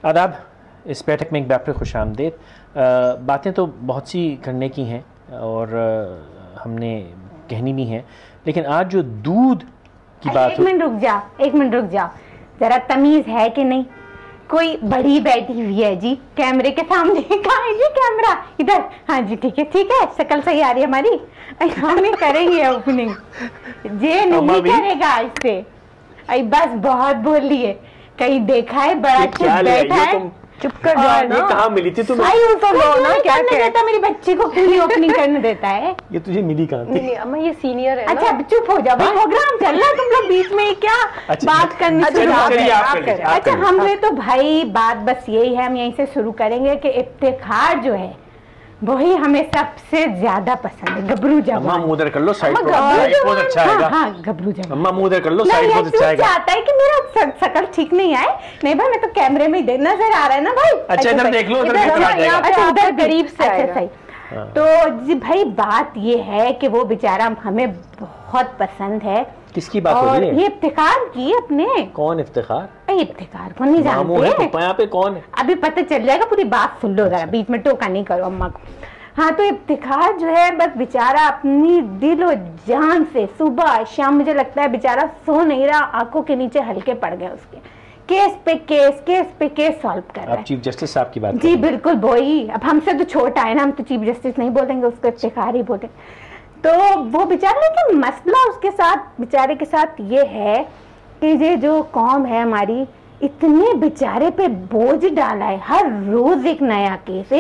आदाब, इस बैठक में एक बार फिर खुश आमदेद। बातें तो बहुत सी करने की हैं और हमने कहनी भी हैं, लेकिन आज जो दूध की बात। एक मिनट रुक जाओ, जरा तमीज़ है कि नहीं? कोई बड़ी बैठी हुई है जी कैमरे के सामने। कहाँ है जी कैमरा? इधर। हाँ जी ठीक है, शक्ल सही आ रही है हमारी। हम करेंगे ओपनिंग, ये नहीं करेगा इससे। बस बहुत बोल लिए, कहीं देखा है बड़ा चुप बैठा है। चुप कर जाओ ना। कहाँ मिली थी तुम्हें? क्या देता मेरी बच्ची को पूरी ओपनिंग करने देता है। ये तुझे मिली कहाँ थी? नहीं अम्मा, ये सीनियर है। अच्छा चुप हो जाओ भाई, प्रोग्राम चल रहा है, तुम लोग बीच में क्या बात करनी शुरू। अच्छा हमने तो भाई बात बस यही है, हम यहीं से शुरू करेंगे कि इफ्तिखार जो है वही हमें सबसे ज्यादा पसंद है। गबरू जवान। अम्मा मुंह उधर कर लो, साइड पोज अच्छा आएगा। हाँ गबरू जवान। अम्मा मुंह उधर कर लो, साइड पोज अच्छा आएगा। चाहता है कि मेरा शकल ठीक नहीं आए। नहीं भाई, मैं तो कैमरे में ही नजर आ रहा है ना भाई। अच्छा इधर देख लो, उधर कितना आ जाएगा। अच्छा उधर करीब से आएगा। सही। तो जी भाई बात ये है कि वो बेचारा हमें बहुत पसंद है। किसकी बात हो रही है? ये इफ्तिखार की अपने। कौन इफ्तिखार? इफ्तिखार को नहीं जानते? यहाँ पे कौन है? अभी पता चल जाएगा, पूरी बात सुन लो जरा, बीच में टोका नहीं करो अम्मा को। हाँ तो इफ्तिखार जो है बस बेचारा अपनी दिल और जान से सुबह शाम, मुझे लगता है बेचारा सो नहीं रहा, आंखों के नीचे हल्के पड़ गए उसके। केस पे केस सॉल्व कर रहा है। चीफ जस्टिस साहब की बात जी बिल्कुल वही। अब हमसे तो छोटा है ना, हम तो चीफ जस्टिस नहीं बोलेंगे उसको, इफ्तिखार ही बोलेंगे। तो वो बेचारा, लेकिन मसला उसके साथ बेचारे के साथ ये है कि ये जो कौम है हमारी, इतने बेचारे पे बोझ डाला है। हर रोज एक नया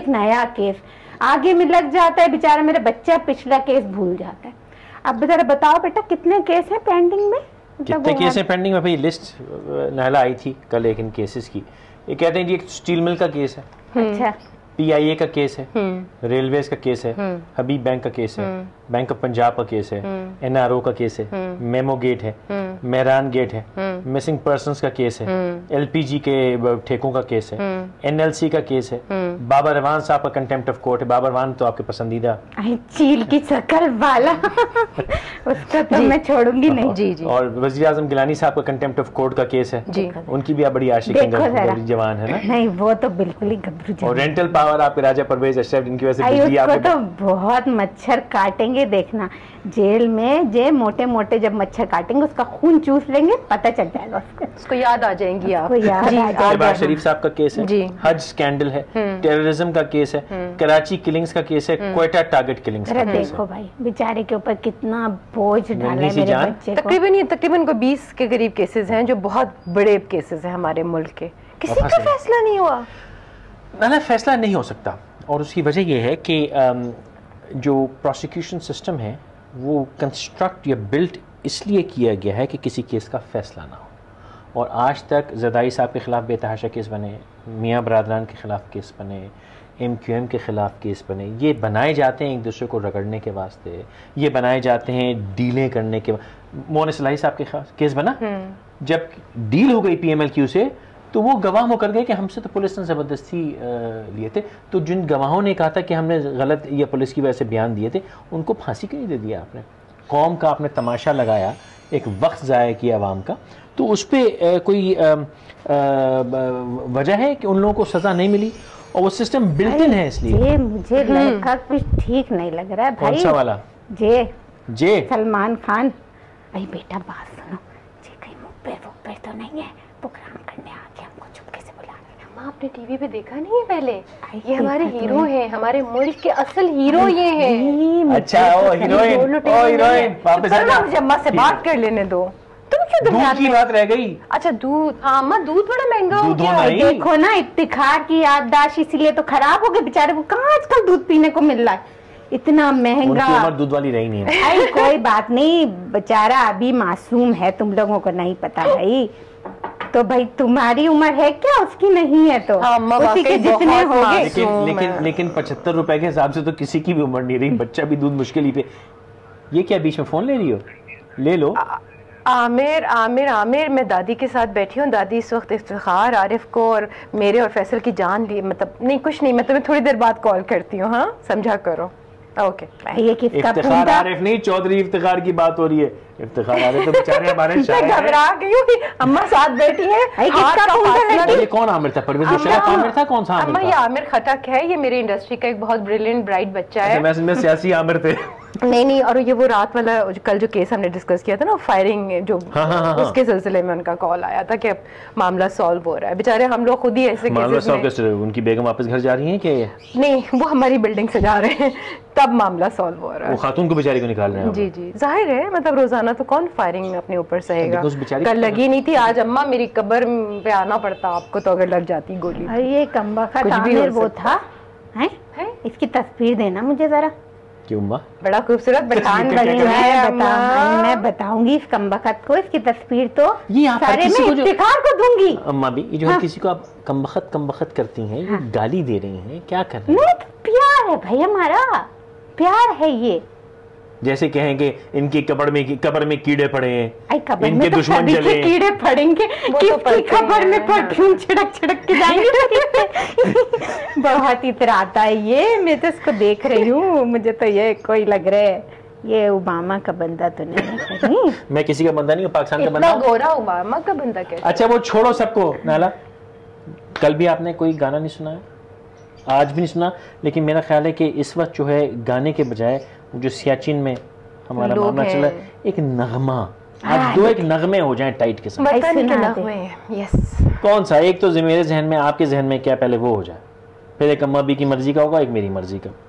केस आगे में लग जाता है। बेचारा मेरा बच्चा पिछला केस भूल जाता है। अब जरा बताओ बेटा, कितने केस हैं पेंडिंग में? कितने केस हैं पेंडिंग में? भाई लिस्ट नाला आई थी कल एक इन केसेस की। ये कहते हैं जी एक स्टील मिल का केस है, अच्छा PIA का केस है, रेलवेज का केस है, हबीब बैंक का केस है, बैंक ऑफ पंजाब का केस है, NRO का केस है, मेमो गेट है, मेहरान गेट है, मिसिंग पर्संस का केस है, LPG के ठेकों का केस है, NLC का केस है, बाबर रवान साहब का कंटेम्प्ट ऑफ कोर्ट है। बाबर रवान तो आपके पसंदीदा चील की शक्ल वाला उसको तो मैं छोड़ूंगी नहीं। जी। और वज़ीर आज़म गिलानी साहब का कंटेम्प्ट ऑफ कोर्ट का केस है जी। उनकी भी आप बड़ी आशिक जवान है ना? नहीं वो तो बिल्कुल ही गबरू जवान। और रेंटल पावर आपके राजा परवेज अशरफ, इनकी वजह से बिजली आपको तो बहुत मच्छर काटेंगे, देखना जेल में जे मोटे जब मच्छर काटेंगे उसका खून चूस लेंगे, पता चल जाएगा उसको याद आ जाएंगी आप। शहबाज शरीफ साहब का केस है, हज स्कैंडल है, टेररिज्म का केस है, कराची किलिंग्स का केस है, क्वेटा टारगेट किलिंग्स का केस है। देखो भाई बेचारे के ऊपर कितना बोझ डाला है मेरे बच्चे को। तकरीबन कोई 20 के करीब केसेस हैं जो बहुत बड़े केसेस हैं हमारे मुल्क के। किसी का फैसला नहीं हुआ ना, फैसला नहीं हो सकता। और उसकी वजह यह है कि जो प्रोसिक्यूशन सिस्टम है वो कंस्ट्रक्ट या बिल्ट इसलिए किया गया है कि किसी केस का फैसला ना हो। और आज तक ज़रदारी साहब के ख़िलाफ़ बेतहाशा केस बने, मियाँ बरादरान के ख़िलाफ़ केस बने, MQM के ख़िलाफ़ केस बने। ये बनाए जाते हैं एक दूसरे को रगड़ने के वास्ते, ये बनाए जाते हैं डीलें करने के। मोहन इस्लाही साहब के खिलाफ केस बना, जब डील हो गई PMLQ से तो वो गवाह मुकर गए कि हमसे तो पुलिस ने ज़बरदस्ती लिए थे। तो जिन गवाहों ने कहा था कि हमने गलत या पुलिस की वजह से बयान दिए थे, उनको फांसी क्यों नहीं दे दिया आपने? कौम का आपने तमाशा लगाया, एक वक्त ज़ाया किया अवाम का, तो उस पर कोई वजह है कि उन लोगों को सज़ा नहीं मिली? और वो सिस्टम बिल्ट इन है इसलिए। मुझे लड़का कुछ ठीक नहीं लग रहा है भाई। कौन सा वाला? जे सलमान खान। अरे बेटा बात सुनो, जे कहीं मुख पे तो नहीं है? प्रोग्राम करने आके हमको चुपके से बुला रहे। माँ आपने टीवी पे देखा नहीं है पहले? ये हमारे हीरो हैं, हमारे मुल्क के असल हीरो ये हैं। अच्छा ओ हीरोइन वापस आ जा, मुझे अम्मा से बात कर लेने दो। तुम क्यों दूध की बात रह गई? अच्छा दूध, हाँ अम्मा दूध बड़ा महंगा हो गया। देखो ना इफ्तिखार की याददाश्त इसीलिए तो खराब हो गई बेचारे को। कहाँ आजकल दूध पीने को मिल रहा है इतना महंगा? उनकी उम्र दूध वाली रही नहीं है। अरे कोई बात नहीं, बेचारा अभी मासूम है, तुम लोगों को नहीं पता भाई। तो भाई तुम्हारी उम्र है क्या, उसकी नहीं है तो उसी के जितने हो गए। लेकिन 75 रुपए के हिसाब से तो किसी की भी उम्र नहीं रही। बच्चा भी दूध मुश्किल ही पे। ये क्या बीच में फोन ले रही हो? ले लो। आमिर मैं दादी के साथ बैठी हूँ। दादी इस वक्त इफ्तिखार, आरिफ को और मेरे और फैसल की जान ली। मतलब नहीं कुछ नहीं, मैं तुम्हें थोड़ी देर बाद कॉल करती हूँ। हाँ समझा करो। ओके ये किसका इफ्तिखार आरिफ नहीं, चौधरी इफ्तिखार की बात हो रही है। इफ्तिखार आरिफ तो बेचारे हमारे शायर हैं। घबरा गई हूँ कि अम्मा साथ बैठी है। ये कौन आमिर था? परवेज मुशर्रफ आमिर था? कौन सा आमिर अम्मा था? ये आमिर खटक है, ये मेरी इंडस्ट्री का एक बहुत ब्रिलियंट ब्राइट बच्चा है। मैं समझा सियासी आमिर थे। नहीं, और ये वो रात वाला कल जो केस हमने डिस्कस किया था ना, फायरिंग जो, हाँ। उसके सिलसिले में उनका कॉल आया था कि अब मामला सॉल्व हो रहा है। बेचारे हम लोग खुद ही ऐसे मामला सॉल्व कैसे? उनकी बेगम वापस घर जा रही हैं कि नहीं, वो हमारी बिल्डिंग से जा रहे हैं तब मामला सॉल्व हो रहा है। वो खातून को बेचारी को निकाल रहे हैं? जी जाहिर है, मतलब रोजाना तो कौन फायरिंग अपने ऊपर सहेगा। कल लगी नहीं थी, आज अम्मा मेरी कब्र पे आना पड़ता आपको तो अगर लग जाती गोली। ये कमबख्त आमिर वो था है? इसकी तस्वीर देना मुझे जरा। क्यों अम्मा? बड़ा खूबसूरत पठान बनी है। मैं बताऊंगी इस कमबख्त को, इसकी तस्वीर तो ये आप सारे किसी में को जो इफ्तिखार को दूंगी। अम्मा भी ये जो है किसी को आप कमबख्त करती हैं, ये गाली दे रही हैं, क्या कर रही हैं? नहीं, तो प्यार है भाई, हमारा प्यार है ये। जैसे कहें कि इनकी कब्र में कीड़े पड़े हैं, इनके तो दुश्मन जले, कीड़े पड़ेंगे, किसकी कब्र में परफ्यूम छिड़क के जाएंगे। बहुत इतराता है ये, मैं तो इसको देख रही हूँ, मुझे तो ये कोई लग रहा है ये ओबामा का बंदा तो नहीं। मैं किसी का बंदा नहीं हूँ, पाकिस्तान का बंदा हूँ। गोरा ओबामा का बंदा कैसे? अच्छा वो छोड़ो सबको। नाला, कल भी आपने कोई गाना नहीं सुना है, आज भी नहीं सुना, लेकिन मेरा ख्याल है कि इस वक्त जो है गाने के बजाय जो सियाचिन में हमारा मामला चला, एक नगमा, आज दो एक नगमे हो जाएं टाइट के साथ। यस, कौन सा? एक तो मेरे जहन में, आपके जहन में क्या, पहले वो हो जाए, फिर एक अम्मा बी की मर्जी का होगा, एक मेरी मर्जी का।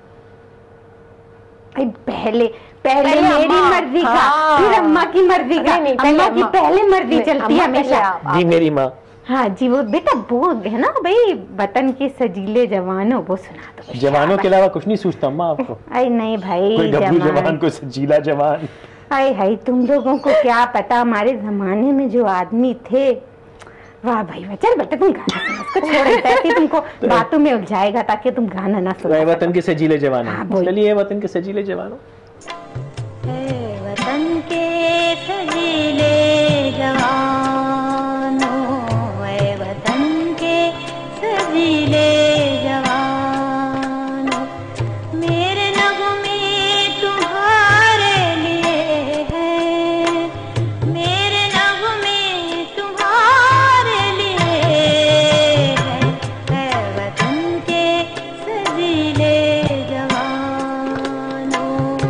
पहले मेरी मर्जी का, फिर अम्मा की मर्जी का। अम्मा की पहले मर्जी चलती है हमेशा। जी मेरी माँ। हाँ जी, वो बेटा वो है ना भाई, वतन के सजीले जवानों, वो सुना दो। जवानों के अलावा कुछ नहीं सोचता अम्मा आपको? अरे नहीं भाई, कोई जवान, कोई सजीला जवान। हाय तुम लोगों को क्या पता, हमारे जमाने में जो आदमी थे, वाह भाई वाह। चल बेटा तुम गाना सुनो, उसको छोड़, तुमको बातों में उलझाएगा ताकि तुम गाना ना सुनो। वतन के सजीले जवान। चलिए वतन के सजीले जवानों। वतन के सजीले जवानों, वतन के सजीले जवानों, मेरे नगमे तुम्हारे लिए हैं, मेरे नगमे तुम्हारे लिए है वतन के सजीले जवानों।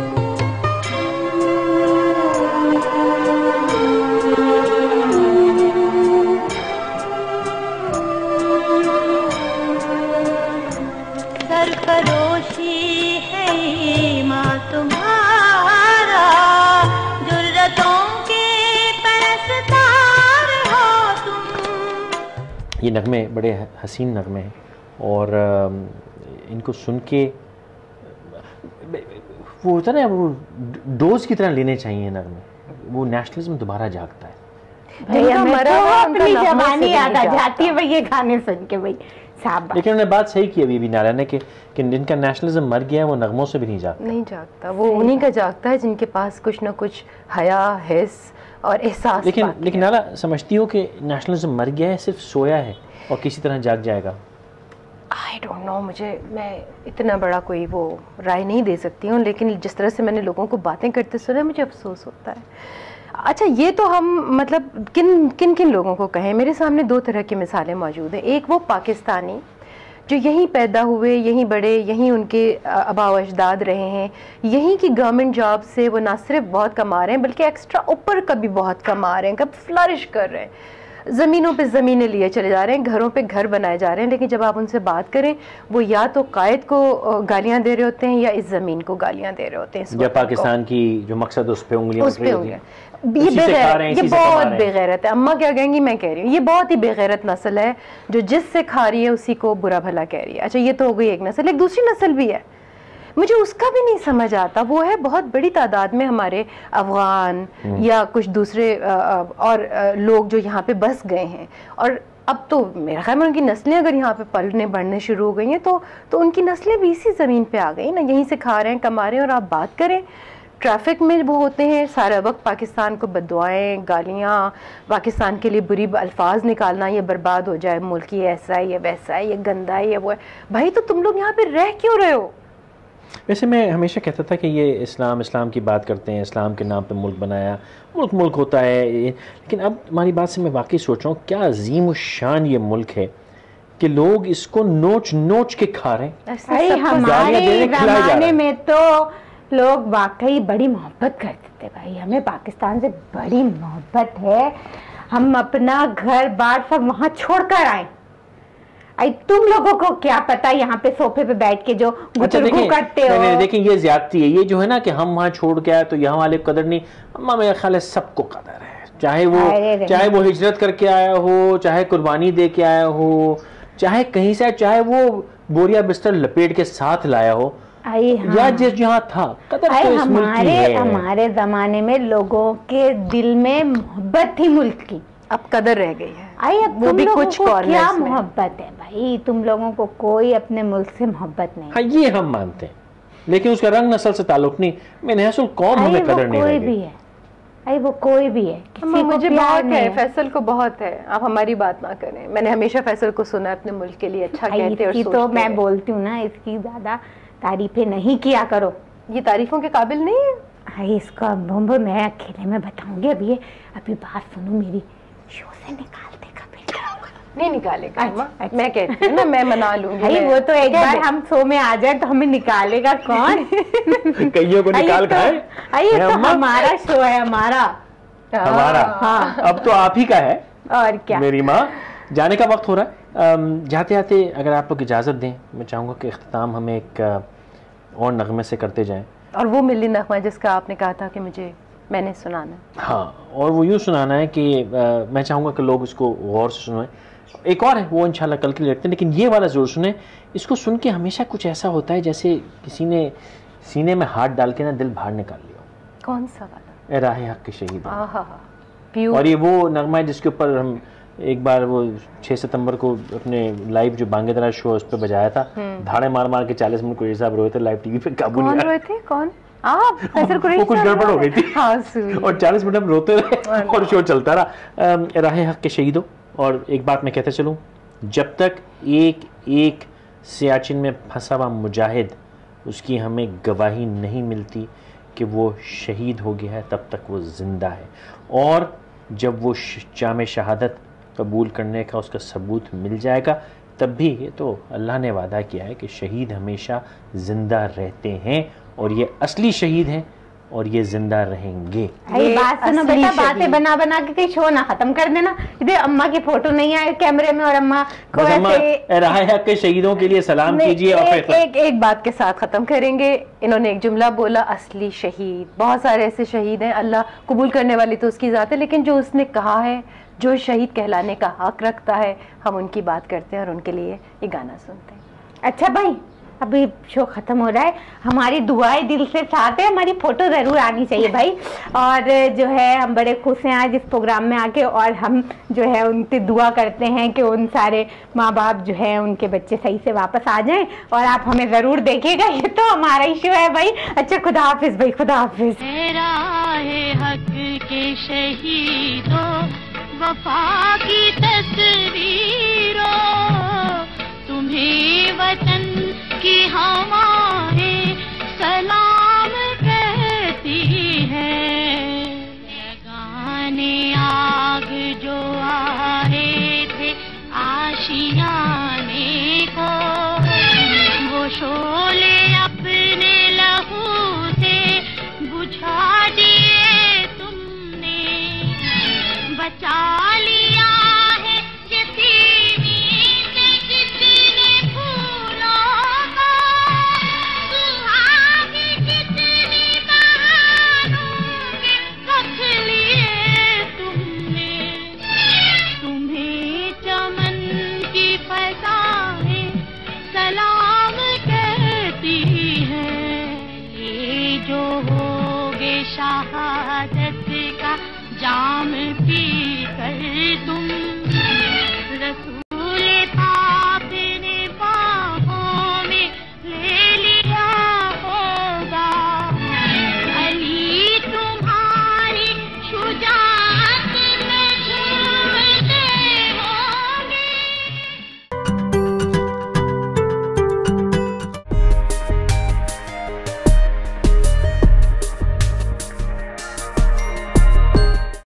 सरफरोशी है ईमान तुम्हारा, जुर्रतों के परस्तार हो तुम। ये नगमे बड़े हसीन नगमे हैं और इनको सुन के वो होता है ना, वो डोज की तरह लेने चाहिए नगमे, वो नेशनलिज्म दोबारा जागता है। अपनी जवानी याद आ जाती है भाई ये गाने सुन के भाई साहब। लेकिन उन्होंने बात सही की अभी भी नाला ने कि जिनका नेशनलिज्म मर गया है वो नगमों से भी नहीं जागता। वो उन्हीं का जागता है जिनके पास कुछ ना कुछ हया, हिस्स और एहसास। लेकिन नाला समझती हो कि नेशनलिज्म मर गया है, सिर्फ सोया है और किसी तरह जाग जाएगा? आई डोंट नो, मैं इतना बड़ा कोई वो राय नहीं दे सकती हूँ, लेकिन जिस तरह से मैंने लोगों को बातें करते सुना मुझे अफसोस होता है। अच्छा, ये तो हम मतलब किन लोगों को कहें, मेरे सामने दो तरह की मिसालें मौजूद हैं। एक वो पाकिस्तानी जो यहीं पैदा हुए, यहीं बड़े, यहीं उनके आबाओ अजदाद रहे हैं, यहीं की गवर्नमेंट जॉब से वो ना सिर्फ बहुत कमा रहे हैं बल्कि एक्स्ट्रा ऊपर का भी बहुत कमा रहे हैं, कब फ्लरिश कर रहे हैं, ज़मीनों पे ज़मीनें लिए चले जा रहे हैं, घरों पे घर बनाए जा रहे हैं। लेकिन जब आप उनसे बात करें, वो या तो कायद को गालियां दे रहे होते हैं या इस ज़मीन को गालियां दे रहे होते हैं। या पाकिस्तान की जो मकसद उस पे उंगलियां उठ रही हैं। ये बहुत बेगैरत है। अम्मा क्या कहेंगी, मैं कह रही हूँ ये बहुत ही बेगैरत नस्ल है जो जिससे खा रही है उसी को बुरा भला कह रही है। अच्छा, ये तो हो गई एक नस्ल। एक दूसरी नस्ल भी है, मुझे उसका भी नहीं समझ आता। वो है बहुत बड़ी तादाद में हमारे अफगान या कुछ दूसरे और लोग जो यहाँ पे बस गए हैं, और अब तो मेरा ख्याल में उनकी नस्लें अगर यहाँ पे पलने बढ़ने शुरू हो गई हैं तो उनकी नस्लें भी इसी ज़मीन पे आ गई ना, यहीं से खा रहे हैं, कमा रहे हैं। और आप बात करें ट्रैफिक में वो होते हैं सारा वक्त पाकिस्तान को बददुआएं, गालियाँ, पाकिस्तान के लिए बुरी अल्फाज निकालना, ये बर्बाद हो जाए मुल्क, ये ऐसा है, ये वैसा है, ये गंदा है, ये वो है। भाई तो तुम लोग यहाँ पे रह क्यों रहे हो? वैसे मैं हमेशा कहता था कि ये इस्लाम की बात करते हैं, इस्लाम के नाम पे मुल्क बनाया, मुल्क होता है लेकिन अब तुम्हारी बात से मैं वाकई सोच रहा हूँ क्या अजीम शान ये मुल्क है कि लोग इसको नोच के खा रहे हैं। हमारे ज़माने में तो लोग वाकई बड़ी मोहब्बत करते थे भाई, हमें पाकिस्तान से बड़ी मोहब्बत है, हम अपना घर बार सब वहाँ छोड़ कर आए। तुम लोगों को क्या पता यहाँ पे सोफे पे बैठ के जो गुतरगू करते हो। देखिए ये ज्यादती है, ये जो है ना कि हम वहाँ छोड़ के आए तो यहाँ वाले कदर नहीं। अम्मा मेरा ख्याल है सबको कदर है, चाहे वो हिजरत करके आया हो, चाहे कुर्बानी दे के आया हो, चाहे कहीं से, चाहे वो बोरिया बिस्तर लपेट के साथ लाया हो या जिस जहाँ था, कदर तो इस मुल्क की है। हमारे जमाने में लोगों के दिल में मोहब्बत थी मुल्क की, अब कदर रह गई है। अब वो भी कुछ क्या मोहब्बत है भाई, तुम लोगों को कोई अपने मुल्क से मोहब्बत नहीं। हाँ ये हम मानते हैं, लेकिन उसका रंग नस्ल से ताल्लुक नहीं, मैंने हसूल कौम हमें कदर नहीं कोई भी है, वो कोई भी है, किसी मुझे बहुत है, फैसल को बहुत है, आप हमारी बात ना करें। मैंने हमेशा फैसल को सुना अपने मुल्क के लिए अच्छा कहते और सोचते। तो मैं बोलती हूँ ना, इसकी ज्यादा तारीफें नहीं किया करो, ये तारीफों के काबिल नहीं है। इसका बम्ब मैं अकेले में बताऊंगी। अभी बात सुनो मेरी, शो से निकाल देगा, नहीं निकालेगा। मैं कहती हूँ ना, मैं मना लूंगी। वो तो एक बार हम शो में आ जाए तो हमें निकालेगा कौन? कईयों को निकाल खाए। तो हमारा शो है, हमारा। हाँ। अब तो आप ही का है और क्या। मेरी माँ, जाने का वक्त हो रहा है। जाते जाते अगर आप लोग इजाज़त दें, मैं चाहूँगा कि इख्तिताम हमें एक और नगमे से करते जाएं, और वो मिली नगमा जिसका आपने कहा था कि मैंने सुनाना। हाँ, और वो यूँ सुनाना है कि मैं चाहूँगा कि लोग इसको गौर से सुनें। एक और है वो इंशाल्लाह कल के लिए रखते हैं, लेकिन ये वाला ज़रूर सुने। इसको सुन के हमेशा कुछ ऐसा होता है जैसे किसी ने सीने में हाथ डाल के ना दिल बाहर निकाल लिया। कौन सा वाला? ए राहे हक के शहीद। और ये वो नगमा है जिसके ऊपर हम एक बार वो 6 सितंबर को अपने लाइव जो बांगेदरा शो उस पर बजाया था, धाड़े मार के 40 मिनट कोई साहब रोए थे लाइव टीवी पे, काबू नहीं रोए थे। कौन? वो कुछ गड़बड़ हो गई थी। और 40 मिनट हम रोते रहे और शो चलता रहा। राहे हक के शहीदों, और एक बात मैं कहता चलूँ, जब तक एक सियाचिन में फंसा हुआ मुजाहिद, उसकी हमें गवाही नहीं मिलती कि वो शहीद हो गया है, तब तक वो ज़िंदा है। और जब वो जाम शहादत कबूल करने का उसका सबूत मिल जाएगा, तब भी ये तो अल्लाह ने वादा किया है कि शहीद हमेशा ज़िंदा रहते हैं, और ये असली शहीद हैं और ये जिंदा रहेंगे। ये बात सुनो बेटा, बातें बना के कहीं शो ना खत्म कर देना। इधर अम्मा की फोटो नहीं आए कैमरे में, और अम्मा को ऐसे राहे हक के शहीदों के लिए सलाम कीजिए। एक बात के साथ खत्म करेंगे। इन्होंने एक जुमला बोला, असली शहीद। बहुत सारे ऐसे शहीद हैं, अल्लाह कबूल करने वाली तो उसकी ज़ात है, लेकिन जो उसने कहा है, जो शहीद कहलाने का हक रखता है, हम उनकी बात करते हैं और उनके लिए ये गाना सुनते हैं। अच्छा भाई, अभी शो खत्म हो रहा है, हमारी दुआएं दिल से साथ है, हमारी फोटो जरूर आनी चाहिए भाई। और जो है हम बड़े खुश हैं आज इस प्रोग्राम में आके, और हम जो है उनसे दुआ करते हैं कि उन सारे माँ बाप जो है उनके बच्चे सही से वापस आ जाएं, और आप हमें जरूर देखिएगा, ये तो हमारा ही शो है भाई। अच्छा, खुदा हाफिज भाई, खुदा हाफिज। हक के शहीदों, वफा की तस्वीरों, तुम्हें वतन की हवाएं सलाम कहती है। गाने आग जो आए थे आशियाने को, वो शोले अपने लहू से बुझा दिए तुमने, बचा लिया है शहादत का जाम पी